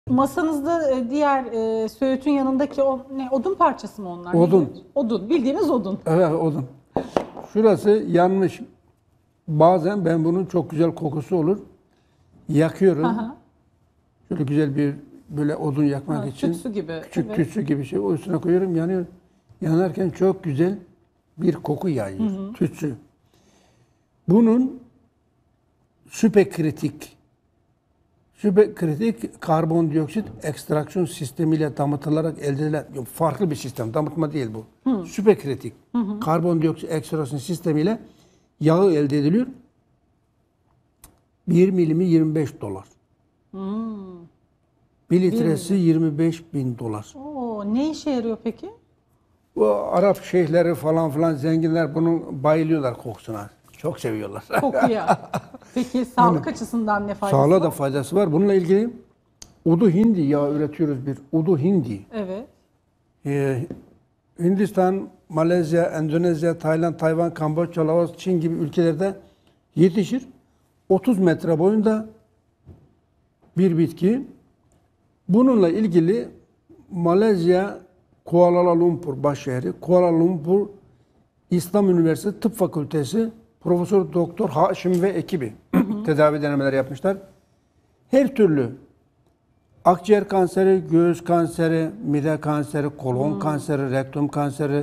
Masanızda diğer söğütün yanındaki o ne, odun parçası mı onlar? Odun. Nedir? Odun. Bildiğiniz odun. Evet, odun. Şurası yanmış. Bazen ben bunun çok güzel kokusu olur. Yakıyorum. Aha. Şöyle güzel bir böyle odun yakmak Ha, için. tütsü gibi. Küçük Evet. tütsü gibi şey. O üstüne koyuyorum, yanıyor. Yanarken çok güzel bir koku yayıyor. Tütsü. Bunun süperkritik karbondioksit ekstraksiyon sistemiyle damıtılarak elde edilen farklı bir sistem. Damıtma değil bu. Süperkritik karbondioksit ekstraksiyon sistemiyle yağı elde ediliyor. 1 milimi $25. 1 litresi $25.000. Oo, ne işe yarıyor peki? Bu Arap şeyhleri falan filan zenginler bunun bayılıyorlar kokusuna. Çok seviyorlar. Kokuya. Peki sağlık açısından ne faydası Sağlığa da var? faydası var. Bununla ilgili udu hindi yağı üretiyoruz bir. Udu hindi. Evet. Hindistan, Malezya, Endonezya, Tayland, Tayvan, Kamboçya, Laos, Çin gibi ülkelerde yetişir. 30 metre boyunda bir bitki. Bununla ilgili Malezya, Kuala Lumpur başşehri, Kuala Lumpur İslam Üniversitesi Tıp Fakültesi Profesör Doktor Haşim ve ekibi tedavi denemeleri yapmışlar. Her türlü akciğer kanseri, göğüs kanseri, mide kanseri, kolon kanseri, rektum kanseri,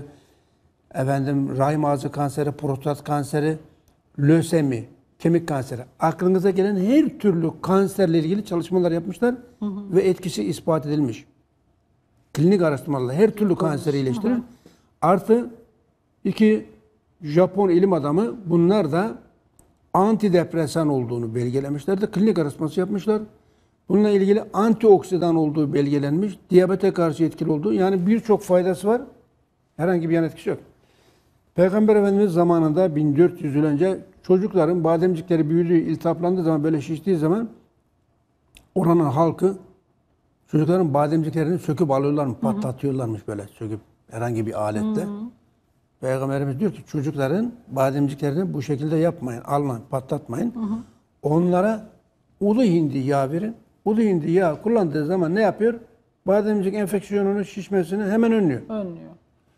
rahim ağzı kanseri, prostat kanseri, lösemi, kemik kanseri. Aklınıza gelen her türlü kanserle ilgili çalışmalar yapmışlar ve etkisi ispat edilmiş. Klinik araştırmalarla her türlü kanseri iyileştirir. Artı 2 Japon ilim adamı bunlar da antidepresan olduğunu belgelemişler. Klinik araştırması yapmışlar. Bununla ilgili antioksidan olduğu belgelenmiş. Diyabete karşı etkili olduğu. Yani birçok faydası var. Herhangi bir yan etkisi yok. Peygamber Efendimiz zamanında 1400 yıl önce çocukların bademcikleri büyüdüğü, iltihaplandığı zaman, böyle şiştiği zaman oranın halkı çocukların bademciklerini söküp alıyorlarmış, patlatıyorlarmış böyle söküp herhangi bir aletle. Peygamberimiz diyor ki çocukların bademciklerini bu şekilde yapmayın, almayın, patlatmayın. Onlara udu hindi yağı verin. Udu hindi yağı kullandığı zaman ne yapıyor? Bademcik enfeksiyonunu, şişmesini hemen önlüyor. Önlüyor.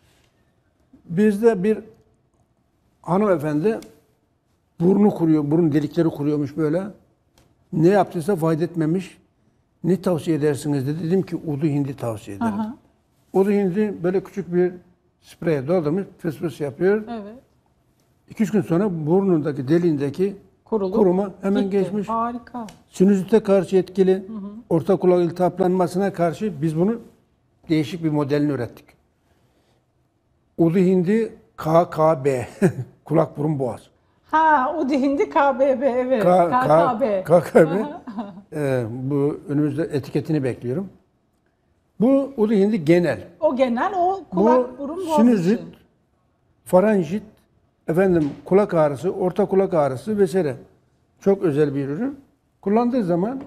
Bizde bir hanımefendi burnu kuruyor, burun delikleri kuruyormuş böyle. Ne yaptıysa fayda etmemiş. Ne tavsiye edersiniz dedi. Dedim ki udu hindi tavsiye ederim. Aha. Udu hindi böyle küçük bir spreye doldurmuş, fıs fıs yapıyor. Evet. 2-3 gün sonra burnundaki deliğindeki kuruma hemen gitti. geçmiş. Harika. Sinüzite karşı etkili, orta kulak iltihaplanmasına karşı biz bunu değişik bir modelini ürettik. Udu hindi KKB, kulak burun boğaz. Ha, o hindi KBB, evet. KKB. KKB. Bu önümüzde etiketini bekliyorum. Bu udu hindi genel. O genel, o kulak, burun, boğaz sinüzit, için. faranjit, kulak ağrısı, orta kulak ağrısı vesaire. Çok özel bir ürün. Kullandığı zaman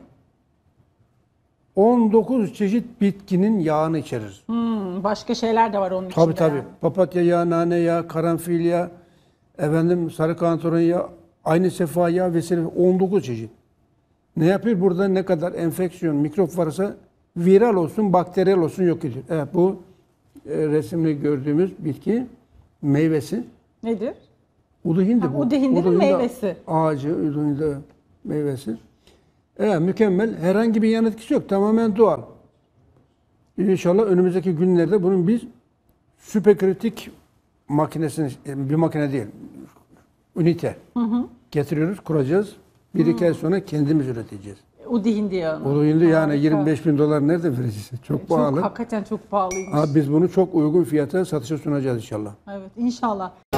19 çeşit bitkinin yağını içerir. Başka şeyler de var onun içinde. Tabii. Yani. Papatya yağı, nane yağı, karanfil yağı, sarı kantaron yağı, aynı sefa yağı vesaire 19 çeşit. Ne yapıyor? Burada ne kadar enfeksiyon, mikrop varsa viral olsun, bakteriyel olsun yok ediyor. Evet, bu resimli gördüğümüz bitki meyvesi. Nedir? Udu hindi bu. Udu hindinin meyvesi. Ağacı, udu hindi meyvesi. Evet, mükemmel. Herhangi bir yan etkisi yok. Tamamen doğal. İnşallah önümüzdeki günlerde bunun biz süperkritik makinesini, bir makine değil, ünite getiriyoruz, kuracağız. Bir iki ay sonra kendimiz üreteceğiz. Udu hindi yağını. Udu hindi yani Harika. $25.000 nerede vereceğiz? Çok pahalı. Hakikaten çok pahalıymış. Ama biz bunu çok uygun fiyata satışa sunacağız inşallah. Evet, inşallah.